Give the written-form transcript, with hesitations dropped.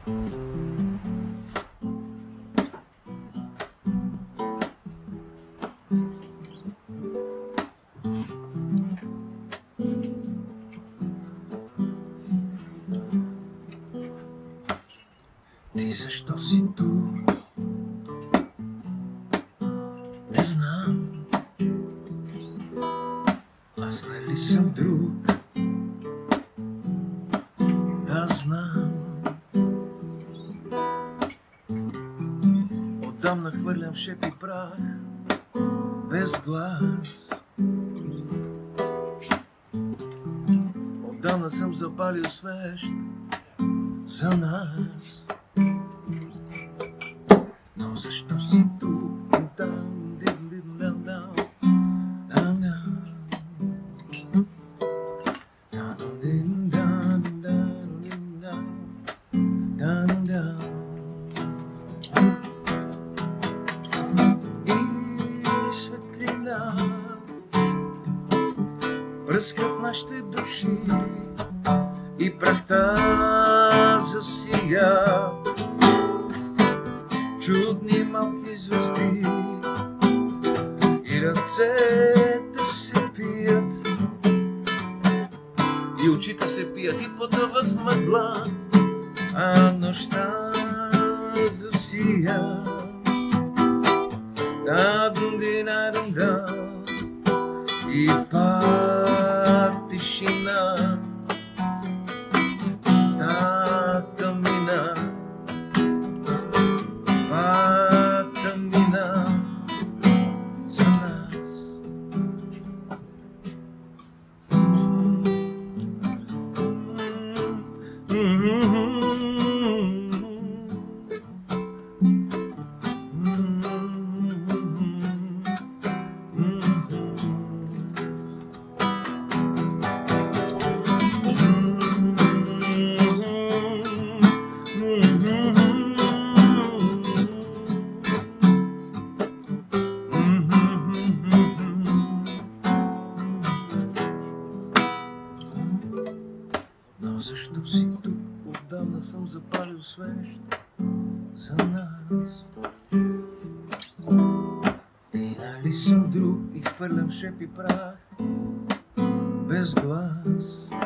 Ти защо си тук? Не знам. Аз нали съм друг? Да знам. Отдавна хвърлям шеп и прах без глас. Отдавна съм запалил свещ за нас. Но защо си тук? И светлина пръскат нашите души и прахта засия. Чудни малки звезди и ръцете се пият, и очите се пият и потъват в мъгла, а нощта засия. Да-дум-ди-на-дум-да, и пак тишина. Така мина, пак мина за нас. Но защо си тук? Отдавна съм запалил свещ за нас. И нали съм друг и хвърлям шеп и прах без глас.